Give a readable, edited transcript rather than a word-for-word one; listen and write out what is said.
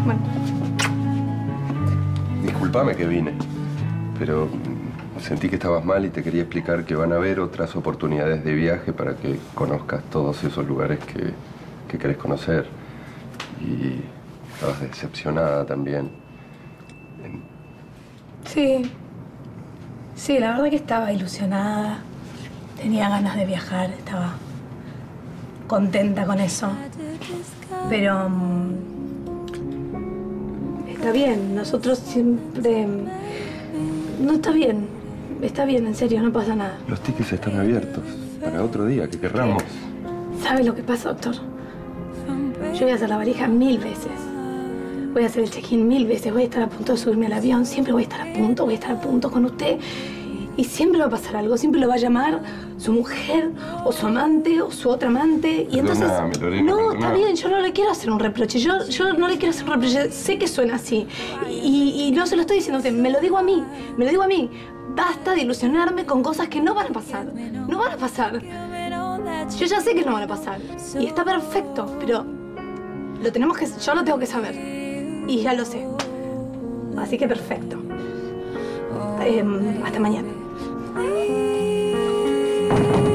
Bueno. Disculpame que vine, pero sentí que estabas mal y te quería explicar que van a haber otras oportunidades de viaje para que conozcas todos esos lugares que querés conocer. Y estabas decepcionada también. Sí. Sí, la verdad que estaba ilusionada. Tenía ganas de viajar, estaba contenta con eso. Pero está bien, nosotros siempre... No, está bien, en serio, no pasa nada. Los tickets están abiertos para otro día que querramos. ¿Sabe lo que pasa, doctor? Yo voy a hacer la valija 1000 veces. Voy a hacer el check-in 1000 veces. Voy a estar a punto de subirme al avión. Siempre voy a estar a punto con usted. Y siempre va a pasar algo. Siempre lo va a llamar su mujer, o su amante, o su otra amante. Y entonces... Lorena, no, perdóname. está bien. Yo no le quiero hacer un reproche. Yo no le quiero hacer un reproche. Sé que suena así. Y no se lo estoy diciendo a usted. Me lo digo a mí. Me lo digo a mí. Basta de ilusionarme con cosas que no van a pasar. No van a pasar. Yo ya sé que no van a pasar. Y está perfecto, pero... yo lo tengo que saber. Y ya lo sé. Así que perfecto. Hasta mañana.